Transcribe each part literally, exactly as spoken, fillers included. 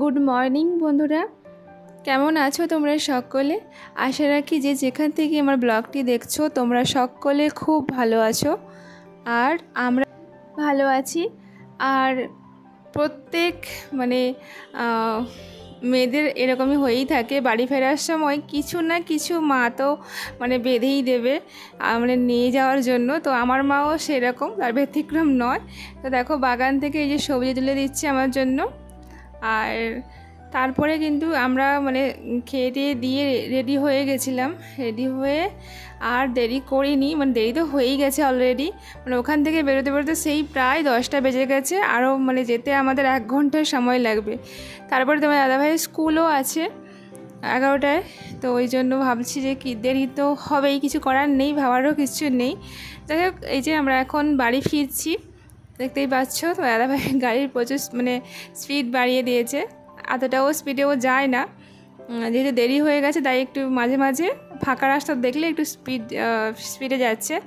Good morning বন্ধুরা, কেমন আছো তোমরা সকলে? আশা রাখি যে যেখান থেকে আমার ব্লগটি দেখছো তোমরা সকলে খুব ভালো আছো আর আমরা ভালো আছি। আর প্রত্যেক মানে মেয়েদের এরকমই হয়েই থাকে, বাড়ি ফেরার সময় কিছু না কিছু মা তো মানে বেঁধেই দেবে মানে নিয়ে যাওয়ার জন্য। তো আমার মাও সেরকম, তার ব্যতিক্রম নয়। তো দেখো বাগান থেকে এই যে সবজি তুলে দিচ্ছে আমার জন্য। আর তারপরে কিন্তু আমরা মানে খেয়ে টেয়ে দিয়ে রেডি হয়ে গেছিলাম। রেডি হয়ে আর দেরি করিনি, মানে দেরি তো হয়েই গেছে অলরেডি। মানে ওখান থেকে বেরোতে বেরোতে সেই প্রায় দশটা বেজে গেছে, আরও মানে যেতে আমাদের এক ঘন্টার সময় লাগবে। তারপরে তোমার দাদাভাইয়ের স্কুলও আছে এগারোটায়, তো ওই জন্য ভাবছি যে কি দেরি তো হবেই, কিছু করার নেই, ভাবারও কিছু নেই। যাই হোক, এই যে আমরা এখন বাড়ি ফিরছি, দেখতেই পাচ্ছ। তো দাদাভাই গাড়ির প্রচুর মানে স্পিড বাড়িয়ে দিয়েছে, এতটাও স্পিডেও যায় না, যেহেতু দেরি হয়ে গেছে তাই একটু মাঝে মাঝে ফাঁকা রাস্তা দেখলে একটু স্পিড স্পিডে যাচ্ছে।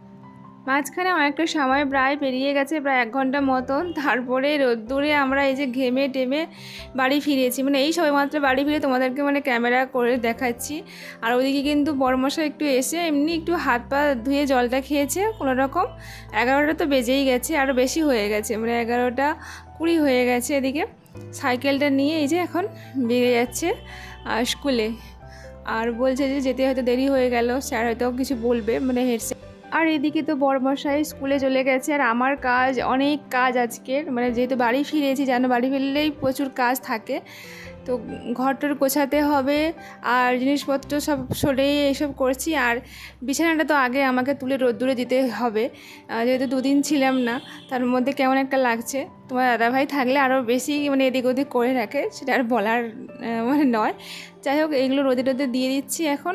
মাঝখানে অনেকটা সময় প্রায় পেরিয়ে গেছে, প্রায় এক ঘন্টা মতন। তারপরে রোদ্দুরে আমরা এই যে ঘেমে টেমে বাড়ি ফিরেছি, মানে এই সবেমাত্র বাড়ি ফিরে তোমাদেরকে মানে ক্যামেরা করে দেখাচ্ছি। আর ওইদিকে কিন্তু বড়মশাই একটু এসে এমনি একটু হাত পা ধুয়ে জলটা খেয়েছে কোনো রকম। এগারোটা তো বেজেই গেছে, আরও বেশি হয়ে গেছে, মানে এগারোটা কুড়ি হয়ে গেছে। এদিকে সাইকেলটা নিয়ে এই যে এখন বেরিয়ে যাচ্ছে স্কুলে। আর বলছে যে যেতে হয়তো দেরি হয়ে গেল, স্যার হয়তো কিছু বলবে, মানে হেডস্যার। আর এদিকে তো বড়মশাই স্কুলে চলে গেছে, আর আমার কাজ অনেক কাজ আজকের, মানে যেহেতু বাড়ি ফিরেছি, জানো বাড়ি ফিরলেই প্রচুর কাজ থাকে। তো ঘরটর গোছাতে হবে আর জিনিসপত্র সব সরে এইসব করছি। আর বিছানাটা তো আগে আমাকে তুলে রোদ্দুরে দিতে হবে, যেহেতু দুদিন ছিলাম না, তার মধ্যে কেমন একটা লাগছে। তোমার দাদাভাই থাকলে আরও বেশি মানে এদিক ওদিক করে রাখে, সেটা আর বলার মানে নয়। যাই হোক, এইগুলো রোদে রোদে দিয়ে দিচ্ছি এখন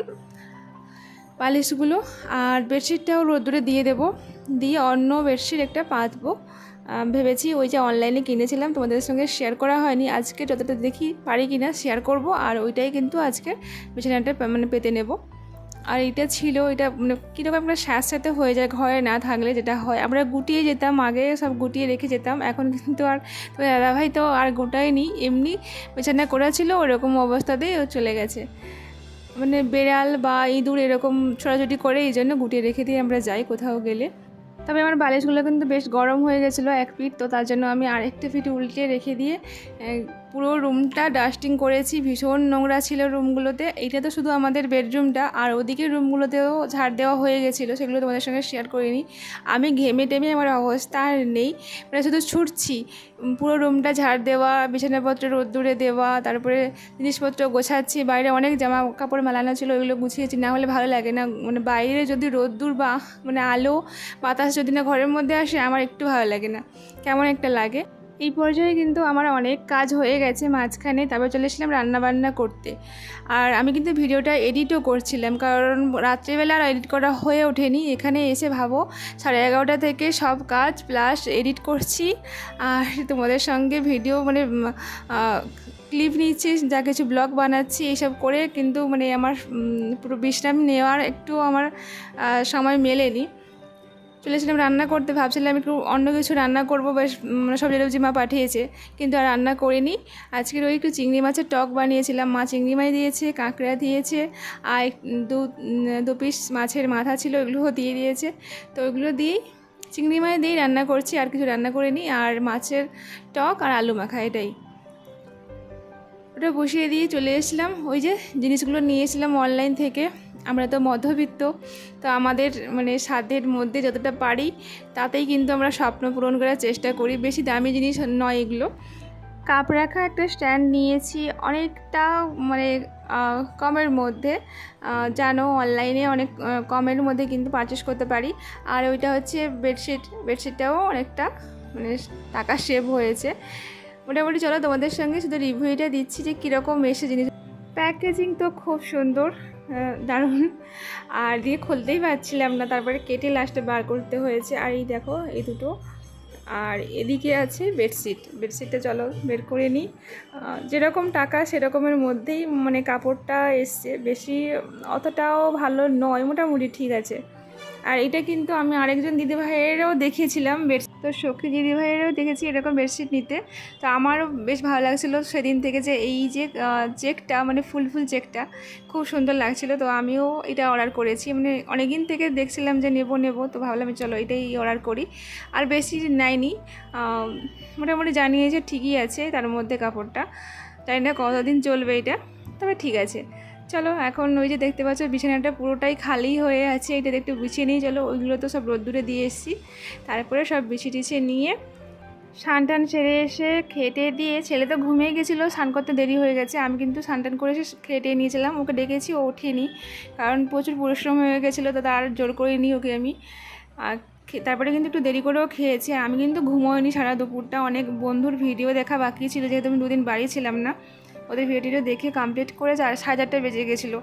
পালিশগুলো। আর বেডশিটটাও রোদ্দুরে দিয়ে দেবো, দিয়ে অন্য বেডশিট একটা পাতবো ভেবেছি। ওই যে অনলাইনে কিনেছিলাম, তোমাদের সঙ্গে শেয়ার করা হয়নি, আজকে যতটা দেখি পারি কিনা শেয়ার করব। আর ওইটাই কিন্তু আজকে বিছানাটা মানে পেতে নেব। আর এটা ছিল, এটা মানে কীরকম একটা স্যাঁতস্যাঁতে হয়ে যায় ঘরে না থাকলে, যেটা হয় আমরা গুটিয়ে যেতাম আগে, সব গুটিয়ে রেখে যেতাম। এখন কিন্তু আর তোমার দাদাভাই তো আর গোটায়নি, এমনি বিছানা করা ছিল ওরকম অবস্থাতেই ও চলে গেছে। মানে বেড়াল বা ইঁদুর এরকম ছোটাছুটি করে, এই জন্য গুটিয়ে রেখে দিয়ে আমরা যাই কোথাও গেলে। তবে আমার বালিশগুলো কিন্তু বেশ গরম হয়ে গেছিলো এক পিঠ, তো তার জন্য আমি আরেকটা পিঠ উল্টে রেখে দিয়ে পুরো রুমটা ডাস্টিং করেছি। ভীষণ নোংরা ছিল রুমগুলোতে। এইটা তো শুধু আমাদের বেডরুমটা, আর ওদিকের রুমগুলোতেও ঝাড় দেওয়া হয়ে গেছিলো, সেগুলো তোমাদের সঙ্গে শেয়ার করিনি। আমি ঘেমে টেমে আমার অবস্থা আর নেই, মানে শুধু ছুটছি। পুরো রুমটা ঝাড় দেওয়া, বিছানাপত্র রোদ্দুরে দেওয়া, তারপরে জিনিসপত্র গোছাচ্ছি। বাইরে অনেক জামা কাপড় মেলানো ছিল, ওইগুলো গুছিয়েছি, না হলে ভালো লাগে না। মানে বাইরে যদি রোদ্দুর বা মানে আলো বাতাস যদি না ঘরের মধ্যে আসে, আমার একটু ভালো লাগে না, কেমন একটা লাগে। এই পর্যায়ে কিন্তু আমার অনেক কাজ হয়ে গেছে মাঝখানে। তারপর চলে এসেছিলাম রান্নাবান্না করতে। আর আমি কিন্তু ভিডিওটা এডিটও করছিলাম, কারণ রাত্রিবেলা আর এডিট করা হয়ে ওঠেনি। এখানে এসে ভাবো সাড়ে এগারোটা থেকে সব কাজ প্লাস এডিট করছি, আর তোমাদের সঙ্গে ভিডিও মানে ক্লিপ নিচ্ছি, যা কিছু ব্লগ বানাচ্ছি, এইসব করে কিন্তু মানে আমার পুরো বিশ্রাম নেওয়ার একটু আমার সময় মেলেনি। চলেছিলাম রান্না করতে, ভাবছিলাম একটু অন্য কিছু রান্না করবো, বেশ মানে সব যেরকম মা পাঠিয়েছে, কিন্তু আর রান্না করিনি। আজকের ওই একটু চিংড়ি মাছের টক বানিয়েছিলাম, মা চিংড়ি মাছ দিয়েছে, কাঁকড়া দিয়েছে, আর দু দু পিস মাছের মাথা ছিল, ওইগুলোও দিয়ে দিয়েছে। তো ওইগুলো দিয়েই চিংড়ি মাছ দিয়েই রান্না করছি, আর কিছু রান্না করিনি। আর মাছের টক আর আলু মাখা, এটাই। ওটা বসিয়ে দিয়ে চলে এসেছিলাম। ওই যে জিনিসগুলো নিয়ে এসেছিলাম অনলাইন থেকে। আমরা তো মধ্যবিত্ত, তো আমাদের মানে সাধ্যের মধ্যে যতটা পারি তাতেই কিন্তু আমরা স্বপ্ন পূরণ করার চেষ্টা করি। বেশি দামি জিনিস নয় এগুলো। কাপ রাখা একটা স্ট্যান্ড নিয়েছি, অনেকটা মানে কমের মধ্যে, জানো অনলাইনে অনেক কমের মধ্যে কিন্তু পারচেস করতে পারি। আর ওইটা হচ্ছে বেডশিট, বেডশিটটাও অনেকটা মানে টাকা সেভ হয়েছে মোটামুটি। চলো তোমাদের সঙ্গে শুধু রিভিউটা দিচ্ছি যে কীরকম এসে জিনিস। প্যাকেজিং তো খুব সুন্দর, দারুণ। আর দিয়ে খুলতেই পারছিলাম না, তারপরে কেটে লাস্টে বার করতে হয়েছে। আর এই দেখো এই দুটো, আর এদিকে আছে বেডশিট। বেডশিটটা চলো বের করে নিই। যেরকম টাকা সেরকমের মধ্যেই মানে কাপড়টা এসছে, বেশি অতটাও ভালো নয়, মোটামুটি ঠিক আছে। আর এটা কিন্তু আমি আরেকজন দিদিভাইয়েরও দেখিয়েছিলাম বেডশিট, তো সখী দিদিভাইয়েরও দেখেছি এরকম বেডশিট নিতে। তো আমারও বেশ ভালো লাগছিলো সেদিন থেকে যে এই যে চেকটা মানে ফুল ফুল চেকটা খুব সুন্দর লাগছিলো। তো আমিও এটা অর্ডার করেছি, মানে অনেক দিন থেকে দেখছিলাম যে নেব নেব, তো ভাবলাম চলো এটাই অর্ডার করি। আর বেশি নেয়নি, মোটামুটি জানিয়েছে ঠিকই আছে তার মধ্যে কাপড়টা, জানি না কতদিন চলবে এটা, তবে ঠিক আছে। চলো এখন ওই যে দেখতে পাচ্ছ বিছানাটা পুরোটাই খালি হয়ে আছে, এটা একটু বিছিয়ে নিয়ে চলো, ওইগুলো তো সব রোদ্দুরে দিয়ে এসেছি। তারপরে সব বিছিয়ে টিছিয়ে নিয়ে স্নান টান সেরে এসে খেটে দিয়ে, ছেলে তো ঘুমিয়ে গেছিলো, স্নান করতে দেরি হয়ে গেছে, আমি কিন্তু স্নান টান করে এসে খেটে নিয়েছিলাম, ওকে ডেকেছি ও ওঠেনি, কারণ প্রচুর পরিশ্রম হয়ে গেছিলো, তো তার জোর করে নিই ওকে আমি। আর তারপরে কিন্তু একটু দেরি করেও খেয়েছি, আমি কিন্তু ঘুমোইনি সারা দুপুরটা, অনেক বন্ধুর ভিডিও দেখা বাকি ছিল, যেহেতু আমি দুদিন বাড়ি ছিলাম না, ওদের ভিডিওটা দেখে কমপ্লিট করে চার সাড়ে চারটে বেজে গেছিলো।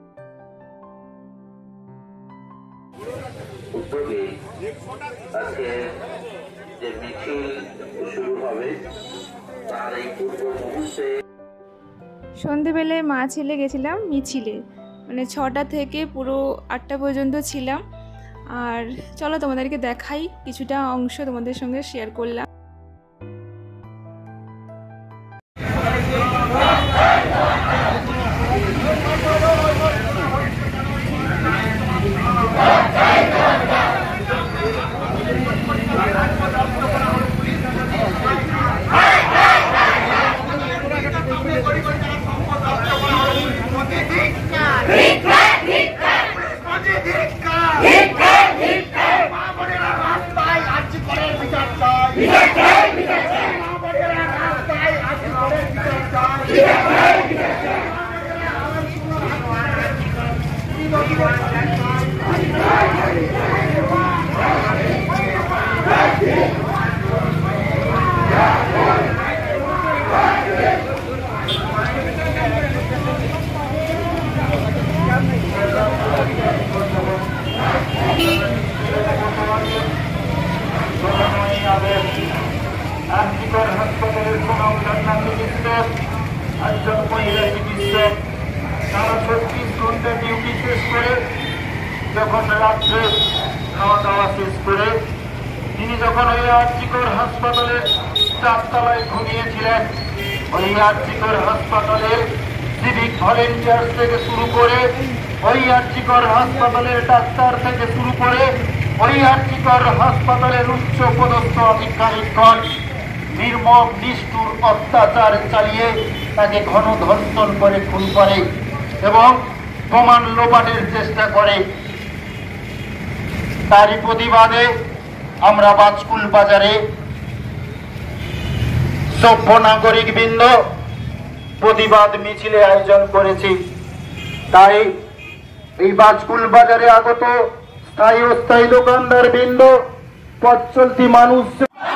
সন্ধেবেলায় মা ছেলে গেছিলাম মিছিলে, মানে ছটা থেকে পুরো আটটা পর্যন্ত ছিলাম। আর চলো তোমাদেরকে দেখাই, কিছুটা অংশ তোমাদের সঙ্গে শেয়ার করলাম। আরজিকর হাসপাতালের সুনাম জানা চিকিৎসক, একজন মহিলা চিকিৎসক, তারা ছত্রিশ ঘন্টা ডিউটি শেষ করে যখন রাত্রে খাওয়া দাওয়া শেষ করে তিনি যখন ওই আরজিকর হাসপাতালের চারতলায় ঘুমিয়েছিলেন, ওই আরজিকর হাসপাতালের সিভিক ভলেন্টিয়ার থেকে শুরু করে, ওই আরজিকর হাসপাতালের ডাক্তার থেকে শুরু করে, ওই আরজিকর হাসপাতালের উচ্চ পদস্থ আধিকারিকগণ নির্মম নিষ্ঠুর অত্যাচার চালিয়ে তাকে ঘন ধর্ষণ করে খুন করে এবং প্রমাণ লোপাটের চেষ্টা করে। তারই প্রতিবাদে আমরা বাজকুল বাজারে সভ্য নাগরিক বৃন্দ প্রতিবাদ মিছিলে আয়োজন করেছি। তাই এই বাজকুল বাজারে আগত স্থায়ী অস্থায়ী দোকানদার বৃন্দ, পথ চলতি মানুষ